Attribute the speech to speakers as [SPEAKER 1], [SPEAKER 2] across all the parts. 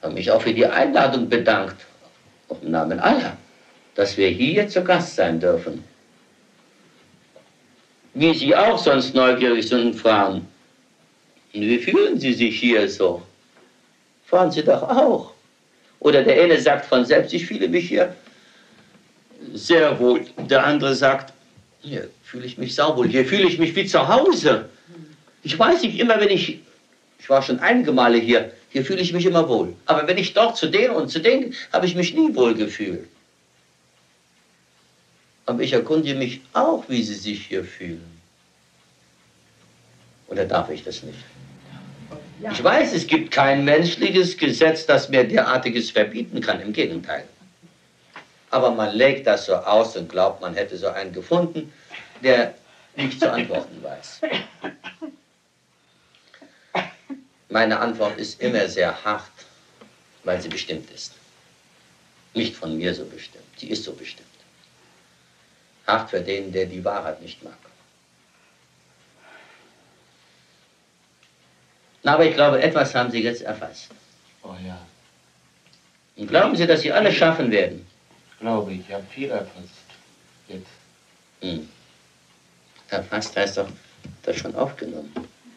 [SPEAKER 1] habe mich auch für die Einladung bedankt, auch im Namen aller, dass wir hier zu Gast sein dürfen. Wie Sie auch sonst neugierig sind und fragen, wie fühlen Sie sich hier so? Fragen Sie doch auch. Oder der eine sagt von selbst, ich fühle mich hier sehr wohl. Der andere sagt, hier fühle ich mich sauwohl, hier fühle ich mich wie zu Hause. Ich weiß nicht, immer wenn ich war schon einige Male hier fühle ich mich immer wohl. Aber wenn ich dort zu denen und zu denen, habe ich mich nie wohl gefühlt. Aber ich erkundige mich auch, wie sie sich hier fühlen. Oder darf ich das nicht? Ich weiß, es gibt kein menschliches Gesetz, das mir derartiges verbieten kann. Im Gegenteil. Aber man legt das so aus und glaubt, man hätte so einen gefunden, der nicht zu antworten weiß. Meine Antwort ist immer sehr hart, weil sie bestimmt ist. Nicht von mir so bestimmt, sie ist so bestimmt. Hart für den, der die Wahrheit nicht mag. Aber ich glaube, etwas haben Sie jetzt erfasst.
[SPEAKER 2] Oh ja.
[SPEAKER 1] Und glauben Sie, dass Sie alles schaffen werden?
[SPEAKER 2] Glaube ich, habe viel erfasst. Jetzt.
[SPEAKER 1] Erfasst heißt doch, das schon aufgenommen.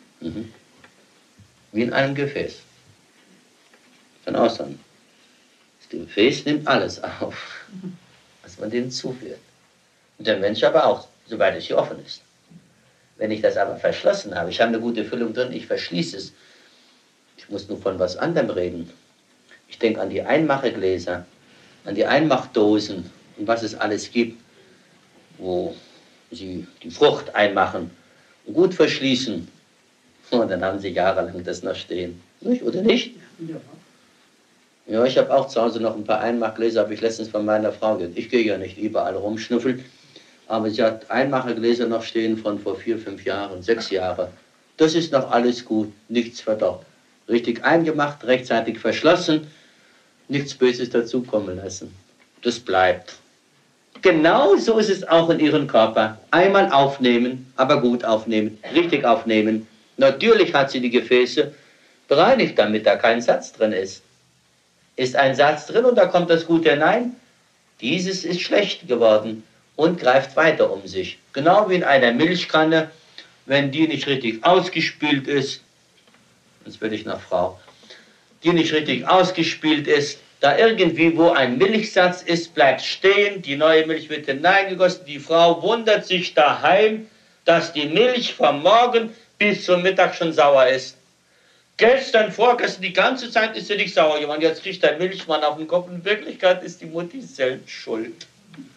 [SPEAKER 1] Wie in einem Gefäß. Von außen. Das Gefäß nimmt alles auf, was man denen zuführt. Und der Mensch aber auch, soweit es hier offen ist. Wenn ich das aber verschlossen habe, ich habe eine gute Füllung drin, ich verschließe es. Ich muss nur von was anderem reden. Ich denke an die Einmachegläser, an die Einmachdosen und was es alles gibt, wo sie die Frucht einmachen und gut verschließen. Und dann haben sie jahrelang das noch stehen. Nicht, oder nicht? Ja, ich habe auch zu Hause noch ein paar Einmachgläser, habe ich letztens von meiner Frau gehört. Ich gehe ja nicht überall rumschnüffeln. Aber sie hat Einmachgläser noch stehen von vor 4, 5 Jahren, 6 Jahre. Das ist noch alles gut, nichts verdorrt. Richtig eingemacht, rechtzeitig verschlossen, nichts Böses dazukommen lassen. Das bleibt. Genau so ist es auch in Ihrem Körper. Einmal aufnehmen, aber gut aufnehmen, richtig aufnehmen. Natürlich hat sie die Gefäße bereinigt, damit da kein Satz drin ist. Ist ein Satz drin und da kommt das Gute hinein? Dieses ist schlecht geworden und greift weiter um sich. Genau wie in einer Milchkanne, wenn die nicht richtig ausgespült ist, jetzt werde ich nach Frau, die nicht richtig ausgespült ist, da irgendwie wo ein Milchsatz ist, bleibt stehen, die neue Milch wird hineingegossen, die Frau wundert sich daheim, dass die Milch vom Morgen bis zum Mittag schon sauer ist. Gestern, vorgestern, die ganze Zeit ist sie nicht sauer geworden, jetzt kriegt der Milchmann auf den Kopf, in Wirklichkeit ist die Mutti selbst schuld.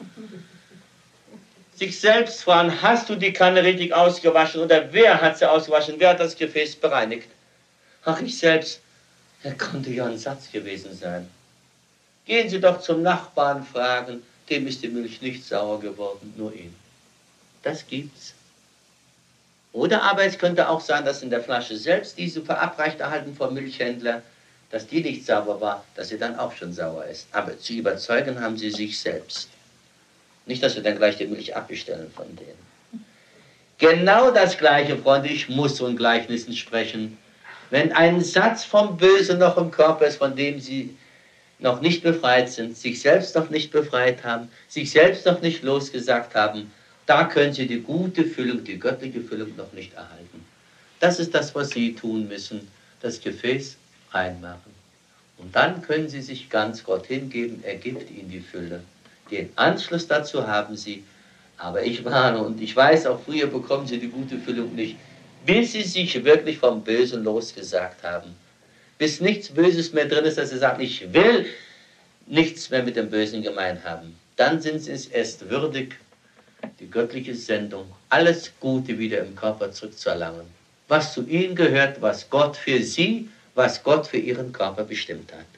[SPEAKER 1] Sich selbst fragen, hast du die Kanne richtig ausgewaschen oder wer hat sie ausgewaschen, wer hat das Gefäß bereinigt? Ach, ich selbst, er konnte ja ein Satz gewesen sein. Gehen Sie doch zum Nachbarn fragen, dem ist die Milch nicht sauer geworden, nur ihm. Das gibt's. Oder aber es könnte auch sein, dass in der Flasche selbst diese verabreicht erhalten vom Milchhändler, dass die nicht sauber war, dass sie dann auch schon sauer ist. Aber zu überzeugen haben Sie sich selbst. Nicht, dass wir dann gleich die Milch abbestellen von denen. Genau das Gleiche, Freunde, ich muss so in Gleichnissen sprechen. Wenn ein Satz vom Bösen noch im Körper ist, von dem Sie noch nicht befreit sind, sich selbst noch nicht befreit haben, sich selbst noch nicht losgesagt haben, da können Sie die gute Füllung, die göttliche Füllung noch nicht erhalten. Das ist das, was Sie tun müssen, das Gefäß reinmachen. Und dann können Sie sich ganz Gott hingeben, er gibt Ihnen die Fülle. Den Anschluss dazu haben Sie, aber ich warne und ich weiß, auch früher bekommen Sie die gute Füllung nicht, bis Sie sich wirklich vom Bösen losgesagt haben. Bis nichts Böses mehr drin ist, dass Sie sagen, ich will nichts mehr mit dem Bösen gemein haben. Dann sind Sie es erst würdig, die göttliche Sendung, alles Gute wieder im Körper zurückzuerlangen. Was zu Ihnen gehört, was Gott für Sie, was Gott für Ihren Körper bestimmt hat.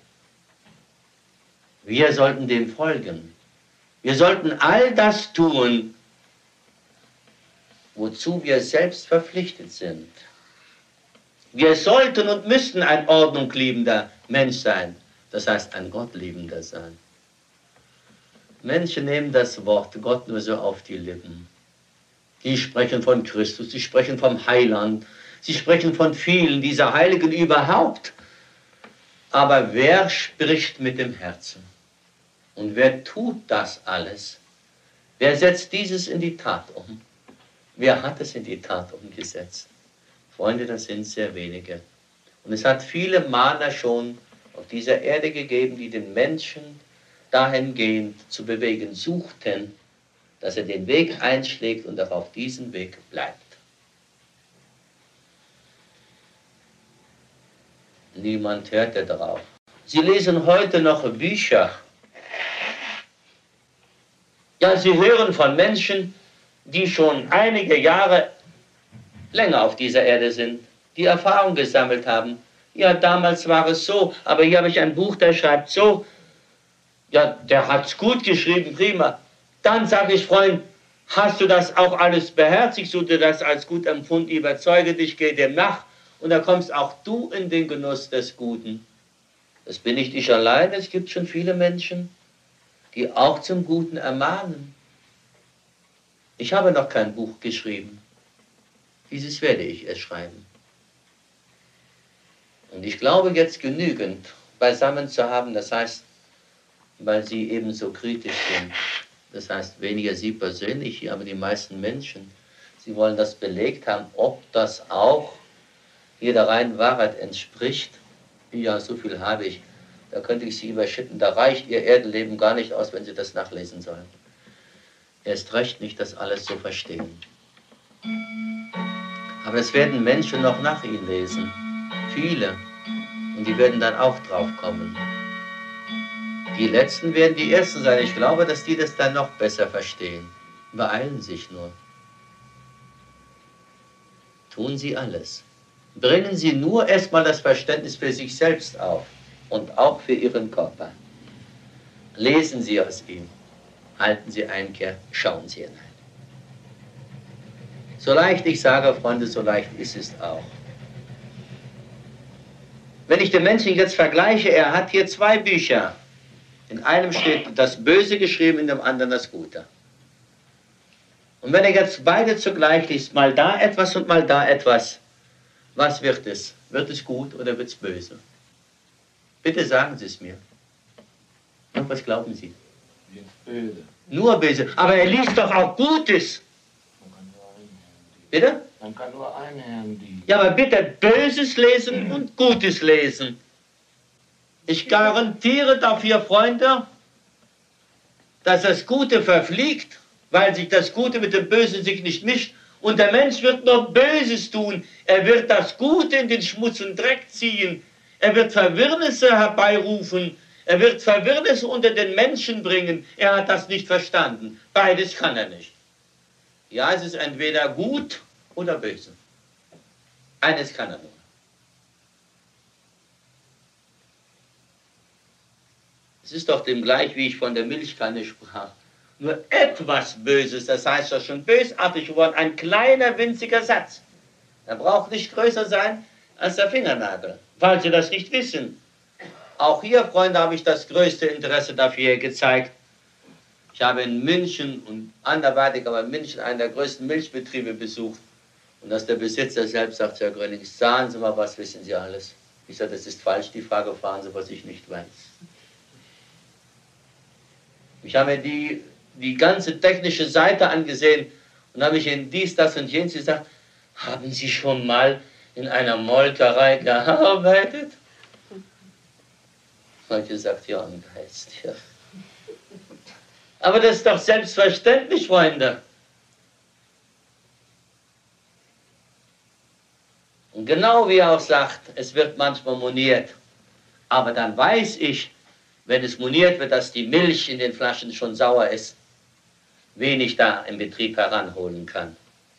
[SPEAKER 1] Wir sollten dem folgen. Wir sollten all das tun, wozu wir selbst verpflichtet sind. Wir sollten und müssten ein ordnungliebender Mensch sein, das heißt ein gottliebender sein. Menschen nehmen das Wort Gott nur so auf die Lippen. Die sprechen von Christus, sie sprechen vom Heiland, sie sprechen von vielen dieser Heiligen überhaupt. Aber wer spricht mit dem Herzen? Und wer tut das alles? Wer setzt dieses in die Tat um? Wer hat es in die Tat umgesetzt? Freunde, das sind sehr wenige. Und es hat viele Mahner schon auf dieser Erde gegeben, die den Menschen dahingehend zu bewegen suchten, dass er den Weg einschlägt und auch auf diesem Weg bleibt. Niemand hörte darauf. Sie lesen heute noch Bücher. Ja, sie hören von Menschen, die schon einige Jahre länger auf dieser Erde sind, die Erfahrung gesammelt haben. Ja, damals war es so, aber hier habe ich ein Buch, der schreibt so. Ja, der hat es gut geschrieben, prima. Dann sage ich, Freund, hast du das auch alles beherzigt, du das als gut empfunden, überzeuge dich, geh dem nach und da kommst auch du in den Genuss des Guten. Das bin nicht ich allein, es gibt schon viele Menschen, die auch zum Guten ermahnen. Ich habe noch kein Buch geschrieben. Dieses werde ich erst schreiben. Und ich glaube jetzt genügend beisammen zu haben, das heißt, weil Sie eben so kritisch sind. Das heißt, weniger Sie persönlich, aber die meisten Menschen. Sie wollen das belegt haben, ob das auch hier der reinen Wahrheit entspricht. Ja, so viel habe ich. Da könnte ich Sie überschütten. Da reicht Ihr Erdenleben gar nicht aus, wenn Sie das nachlesen sollen. Erst recht nicht das alles so verstehen. Aber es werden Menschen noch nach Ihnen lesen. Viele. Und die werden dann auch drauf kommen. Die Letzten werden die Ersten sein. Ich glaube, dass die das dann noch besser verstehen. Beeilen sich nur. Tun Sie alles. Bringen Sie nur erstmal das Verständnis für sich selbst auf und auch für Ihren Körper. Lesen Sie aus ihm. Halten Sie Einkehr, schauen Sie hinein. So leicht ich sage, Freunde, so leicht ist es auch. Wenn ich den Menschen jetzt vergleiche, er hat hier zwei Bücher. In einem steht das Böse geschrieben, in dem anderen das Gute. Und wenn er jetzt beide zugleich liest, mal da etwas und mal da etwas, was wird es? Wird es gut oder wird es böse? Bitte sagen Sie es mir. Und was glauben Sie?
[SPEAKER 2] Jetzt böse.
[SPEAKER 1] Nur böse. Aber er liest doch auch Gutes.
[SPEAKER 2] Man kann nur einen Herrn dienen.
[SPEAKER 1] Bitte?
[SPEAKER 2] Man kann nur einen Herrn dienen.
[SPEAKER 1] Ja, aber bitte Böses lesen und Gutes lesen. Ich garantiere dafür, Freunde, dass das Gute verfliegt, weil sich das Gute mit dem Bösen sich nicht mischt. Und der Mensch wird nur Böses tun. Er wird das Gute in den Schmutz und Dreck ziehen. Er wird Verwirrnisse herbeirufen. Er wird Verwirrnisse unter den Menschen bringen. Er hat das nicht verstanden. Beides kann er nicht. Ja, es ist entweder gut oder böse. Eines kann er nur. Es ist doch dem gleich, wie ich von der Milchkanne sprach. Nur etwas Böses, das heißt ja schon bösartig geworden, ein kleiner, winziger Satz. Er braucht nicht größer sein als der Fingernagel, falls Sie das nicht wissen. Auch hier, Freunde, habe ich das größte Interesse dafür gezeigt. Ich habe in München und anderweitig, aber in München einen der größten Milchbetriebe besucht. Und dass der Besitzer selbst sagt, Herr Gröning, sagen Sie mal, was wissen Sie alles? Ich sage, das ist falsch, die Frage, fragen Sie, was ich nicht weiß. Ich habe mir die ganze technische Seite angesehen und habe ich in dies, das und jenes gesagt, haben Sie schon mal in einer Molkerei gearbeitet? Und ich gesagt, ja, im Geist, ja. Aber das ist doch selbstverständlich, Freunde. Und genau wie er auch sagt, es wird manchmal moniert. Aber dann weiß ich, wenn es moniert wird, dass die Milch in den Flaschen schon sauer ist, wen ich da im Betrieb heranholen kann.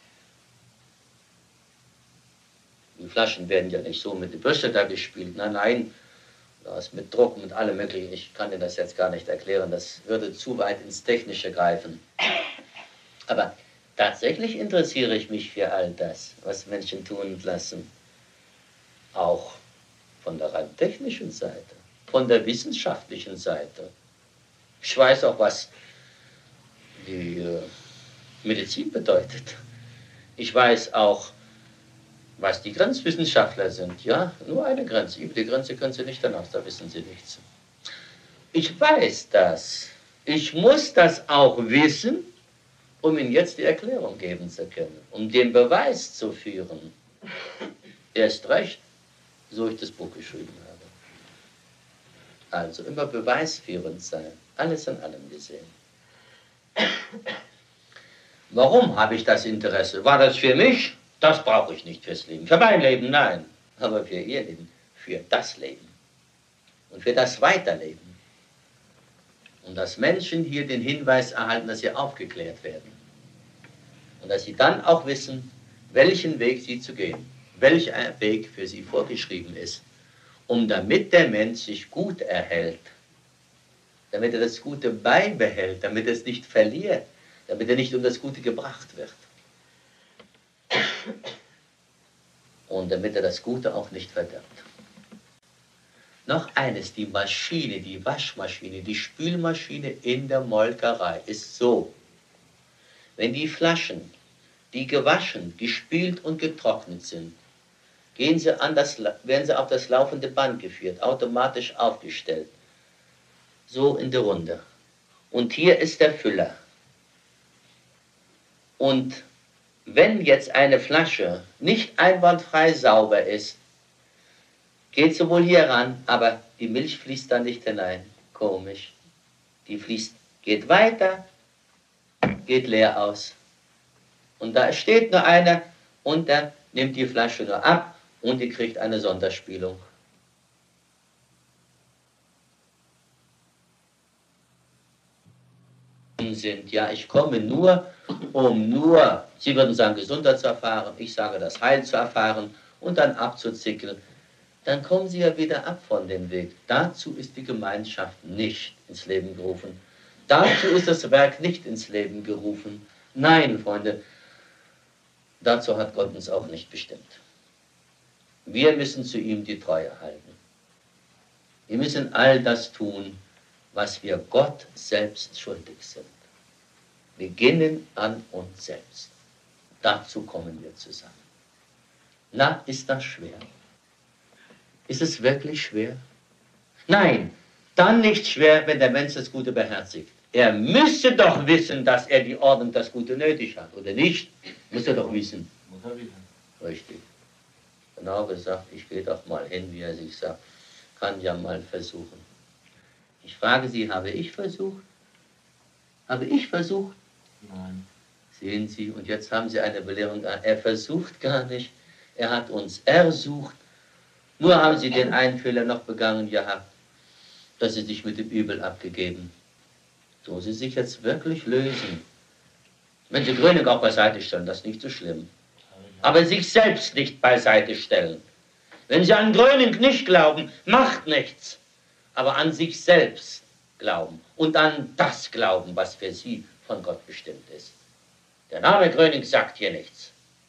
[SPEAKER 1] Die Flaschen werden ja nicht so mit der Bürste da gespielt. Nein, nein, das mit Druck, mit allem möglichen. Ich kann Ihnen das jetzt gar nicht erklären. Das würde zu weit ins Technische greifen. Aber tatsächlich interessiere ich mich für all das, was Menschen tun und lassen. Auch von der rein technischen Seite, von der wissenschaftlichen Seite. Ich weiß auch, was die Medizin bedeutet. Ich weiß auch, was die Grenzwissenschaftler sind. Ja, nur eine Grenze. Über die Grenze können sie nicht hinaus, da wissen sie nichts. Ich weiß das. Ich muss das auch wissen, um Ihnen jetzt die Erklärung geben zu können, um den Beweis zu führen. Erst recht, so ich das Buch geschrieben habe. Also immer beweisführend sein, alles an allem gesehen. Warum habe ich das Interesse? War das für mich? Das brauche ich nicht fürs Leben. Für mein Leben, nein. Aber für Ihr Leben, für das Leben. Und für das Weiterleben. Und dass Menschen hier den Hinweis erhalten, dass sie aufgeklärt werden. Und dass sie dann auch wissen, welchen Weg sie zu gehen. Welcher Weg für sie vorgeschrieben ist. Um damit der Mensch sich gut erhält. Damit er das Gute beibehält. Damit er es nicht verliert. Damit er nicht um das Gute gebracht wird. Und damit er das Gute auch nicht verdirbt. Noch eines, die Maschine, die Waschmaschine, die Spülmaschine in der Molkerei ist so. Wenn die Flaschen, die gewaschen, gespült und getrocknet sind, werden sie auf das laufende Band geführt, automatisch aufgestellt. So in der Runde. Und hier ist der Füller. Und wenn jetzt eine Flasche nicht einwandfrei sauber ist, geht sowohl hier ran, aber die Milch fließt da nicht hinein. Komisch. Die fließt, geht weiter, geht leer aus. Und da steht nur einer und der nimmt die Flasche nur ab und die kriegt eine Sonderspülung. Ja, ich komme nur, Sie würden sagen, Gesundheit zu erfahren, ich sage, das Heil zu erfahren und dann abzuzickeln. Dann kommen Sie ja wieder ab von dem Weg. Dazu ist die Gemeinschaft nicht ins Leben gerufen. Dazu ist das Werk nicht ins Leben gerufen. Nein, Freunde, dazu hat Gott uns auch nicht bestimmt. Wir müssen zu ihm die Treue halten. Wir müssen all das tun, was wir Gott selbst schuldig sind. Beginnen an uns selbst. Dazu kommen wir zusammen. Na, ist das schwer? Ist es wirklich schwer? Nein, dann nicht schwer, wenn der Mensch das Gute beherzigt. Er müsste doch wissen, dass er die Ordnung, das Gute nötig hat, oder nicht? Muss er doch wissen.
[SPEAKER 2] Muss er wissen.
[SPEAKER 1] Richtig. Genau gesagt, ich gehe doch mal hin, wie er sich sagt. Kann ja mal versuchen. Ich frage Sie, habe ich versucht? Habe ich versucht?
[SPEAKER 2] Nein.
[SPEAKER 1] Sehen Sie, und jetzt haben Sie eine Belehrung. Er versucht gar nicht. Er hat uns ersucht. Nur haben Sie den einen Fehler noch begangen gehabt, dass Sie sich mit dem Übel abgegeben. So Sie sich jetzt wirklich lösen. Wenn Sie Gröning auch beiseite stellen, das ist nicht so schlimm. Aber sich selbst nicht beiseite stellen. Wenn Sie an Gröning nicht glauben, macht nichts. Aber an sich selbst glauben und an das glauben, was für Sie von Gott bestimmt ist. Der Name Gröning sagt hier nichts.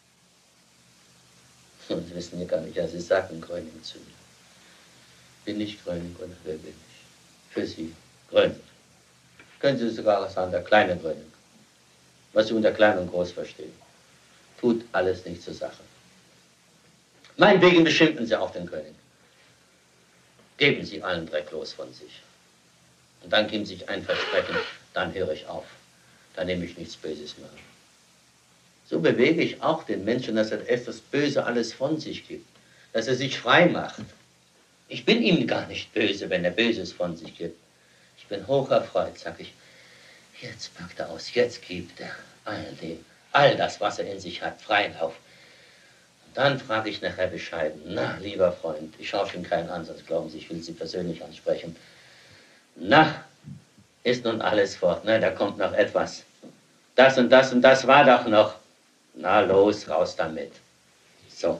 [SPEAKER 1] Und Sie wissen ja gar nicht, ja, Sie sagen Gröning zu mir. Bin ich Gröning oder wer bin ich? Für Sie, Gröning. Können Sie sogar sagen, der kleine Gröning. Was Sie unter klein und groß verstehen. Tut alles nicht zur Sache. Meinetwegen beschimpfen Sie auch den König. Geben Sie allen Dreck los von sich. Und dann geben Sie sich ein Versprechen, dann höre ich auf. Dann nehme ich nichts Böses mehr an. So bewege ich auch den Menschen, dass er erst das Böse alles von sich gibt. Dass er sich frei macht. Ich bin ihm gar nicht böse, wenn er Böses von sich gibt. Ich bin hoch erfreut, sag ich. Jetzt packt er aus, jetzt gibt er all das, was er in sich hat, freien Lauf. Und dann frage ich nachher bescheiden, na, lieber Freund, ich schaue schon keinen an, sonst glauben Sie, ich will Sie persönlich ansprechen. Na, ist nun alles fort, ne, da kommt noch etwas. Das und das und das war doch noch. Na los, raus damit. So.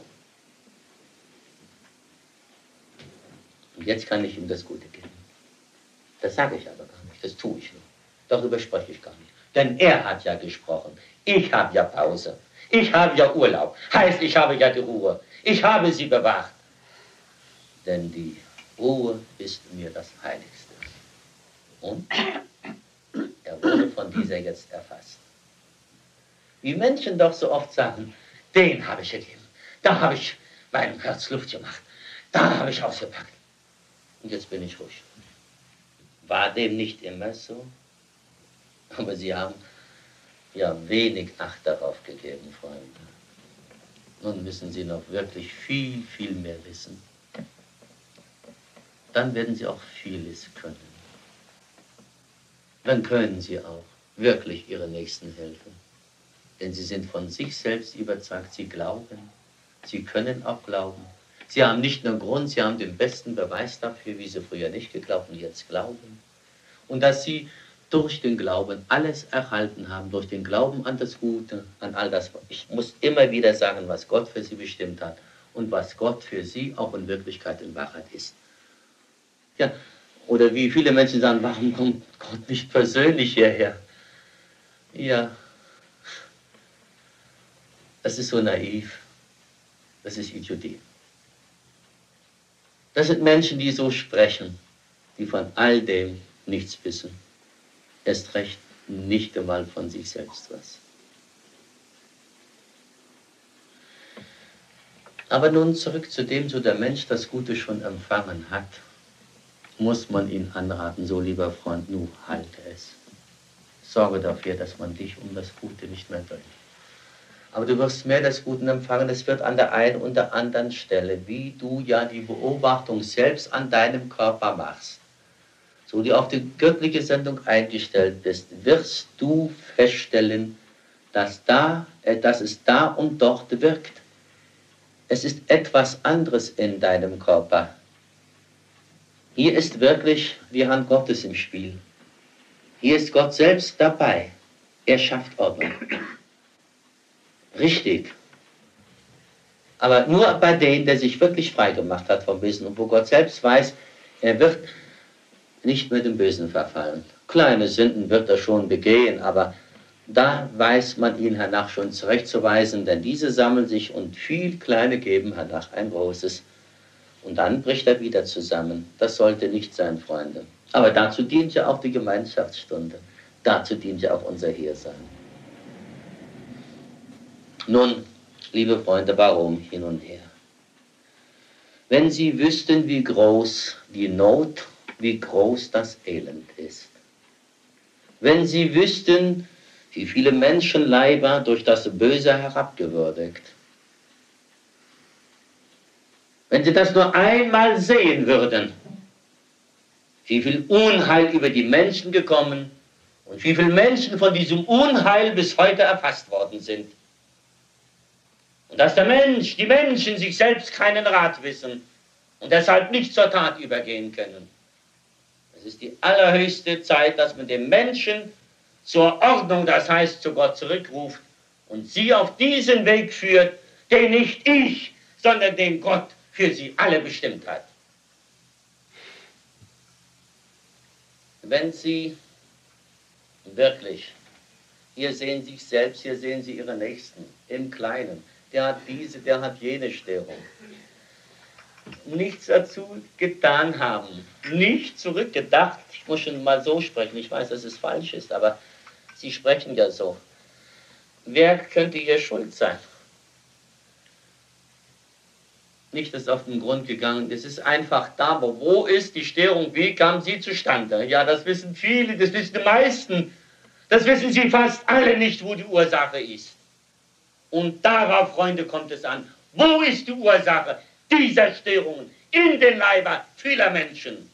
[SPEAKER 1] Und jetzt kann ich ihm das Gute geben. Das sage ich aber gar nicht, das tue ich nur. Darüber spreche ich gar nicht. Denn er hat ja gesprochen. Ich habe ja Pause. Ich habe ja Urlaub. Heißt, ich habe ja die Ruhe. Ich habe sie bewahrt. Denn die Ruhe ist mir das Heiligste. Und er wurde von dieser jetzt erfasst. Wie Menschen doch so oft sagen, den habe ich gegeben, Da habe ich meinem Herz Luft gemacht. Da habe ich ausgepackt. Und jetzt bin ich ruhig. War dem nicht immer so? Aber Sie haben ja wenig Acht darauf gegeben, Freunde. Nun müssen Sie noch wirklich viel, viel mehr wissen. Dann werden Sie auch vieles können. Dann können Sie auch wirklich Ihre Nächsten helfen. Denn Sie sind von sich selbst überzeugt, Sie glauben. Sie können auch glauben. Sie haben nicht nur Grund, Sie haben den besten Beweis dafür, wie Sie früher nicht geglaubt und jetzt glauben. Und dass Sie durch den Glauben alles erhalten haben, durch den Glauben an das Gute, an all das. Ich muss immer wieder sagen, was Gott für Sie bestimmt hat und was Gott für Sie auch in Wirklichkeit, in Wahrheit ist. Ja, oder wie viele Menschen sagen, warum kommt Gott nicht persönlich hierher? Ja, das ist so naiv. Das ist Idiotie. Das sind Menschen, die so sprechen, die von all dem nichts wissen. Erst recht nicht einmal von sich selbst was. Aber nun zurück zu dem, so der Mensch das Gute schon empfangen hat, muss man ihn anraten, so lieber Freund, nu halte es. Sorge dafür, dass man dich um das Gute nicht mehr bringt. Aber du wirst mehr des Guten empfangen, es wird an der einen und der anderen Stelle, wie du ja die Beobachtung selbst an deinem Körper machst, so du auf die göttliche Sendung eingestellt bist, wirst du feststellen, dass es da und dort wirkt. Es ist etwas anderes in deinem Körper. Hier ist wirklich die Hand Gottes im Spiel. Hier ist Gott selbst dabei. Er schafft Ordnung. Richtig. Aber nur bei denen, der sich wirklich frei gemacht hat vom Bösen und wo Gott selbst weiß, er wird nicht mit dem Bösen verfallen. Kleine Sünden wird er schon begehen, aber da weiß man ihn hernach schon zurechtzuweisen, denn diese sammeln sich und viel Kleine geben hernach ein großes. Und dann bricht er wieder zusammen. Das sollte nicht sein, Freunde. Aber dazu dient ja auch die Gemeinschaftsstunde. Dazu dient ja auch unser Hiersein. Nun, liebe Freunde, warum hin und her? Wenn Sie wüssten, wie groß die Not, wie groß das Elend ist. Wenn Sie wüssten, wie viele Menschenleiber durch das Böse herabgewürdigt. Wenn Sie das nur einmal sehen würden, wie viel Unheil über die Menschen gekommen und wie viele Menschen von diesem Unheil bis heute erfasst worden sind. Und dass der Mensch, die Menschen sich selbst keinen Rat wissen und deshalb nicht zur Tat übergehen können. Es ist die allerhöchste Zeit, dass man den Menschen zur Ordnung, das heißt zu Gott zurückruft und sie auf diesen Weg führt, den nicht ich, sondern den Gott für sie alle bestimmt hat. Wenn Sie wirklich, hier sehen Sie sich selbst, hier sehen Sie Ihre Nächsten im Kleinen, der hat diese, der hat jene Störung, nichts dazu getan haben, nicht zurückgedacht, ich muss schon mal so sprechen, ich weiß, dass es falsch ist, aber Sie sprechen ja so. Wer könnte hier schuld sein? Nicht, dass auf den Grund gegangen ist, es ist einfach da, aber wo ist die Störung, wie kam sie zustande? Ja, das wissen viele, das wissen die meisten, das wissen Sie fast alle nicht, wo die Ursache ist. Und darauf, Freunde, kommt es an. Wo ist die Ursache dieser Störungen in den Leibern vieler Menschen?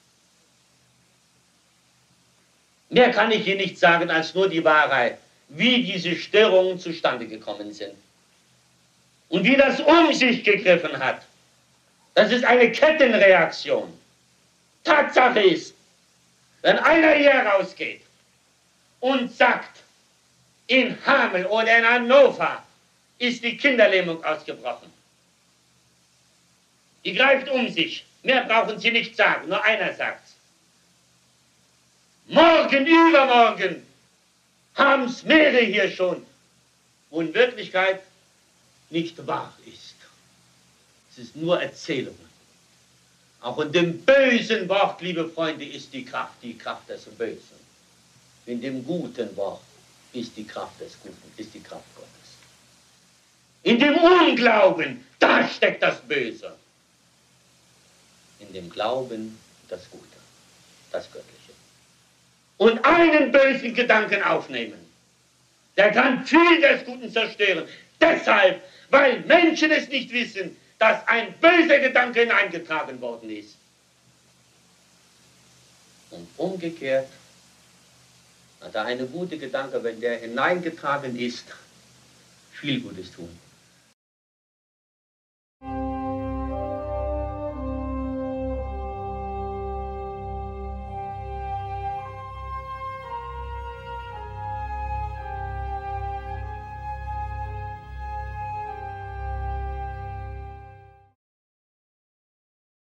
[SPEAKER 1] Mehr kann ich hier nicht sagen als nur die Wahrheit, wie diese Störungen zustande gekommen sind. Und wie das um sich gegriffen hat. Das ist eine Kettenreaktion. Tatsache ist, wenn einer hier rausgeht und sagt, in Hameln oder in Hannover ist die Kinderlähmung ausgebrochen. Die greift um sich. Mehr brauchen Sie nicht sagen, nur einer sagt's. Morgen, übermorgen haben es mehrere hier schon, wo in Wirklichkeit nicht wahr ist. Es ist nur Erzählungen. Auch in dem bösen Wort, liebe Freunde, ist die Kraft des Bösen. In dem guten Wort ist die Kraft des Guten, ist die Kraft Gottes.
[SPEAKER 3] In dem Unglauben, da steckt das Böse.
[SPEAKER 1] In dem Glauben das Gute, das Göttliche.
[SPEAKER 3] Und einen bösen Gedanken aufnehmen, der kann viel des Guten zerstören. Deshalb, weil Menschen es nicht wissen, dass ein böser Gedanke hineingetragen worden ist.
[SPEAKER 1] Und umgekehrt, also eine gute Gedanke, wenn der hineingetragen ist, viel Gutes tun.